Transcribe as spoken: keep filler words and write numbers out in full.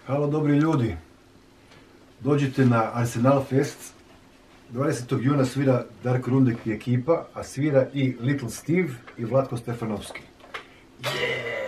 Halo dobri ljudi, dođite na Arsenal Fest, dvadesetog juna svira Darko Rundek i ekipa, a svira i Little Steve i Vlatko Stefanovski. Yeah!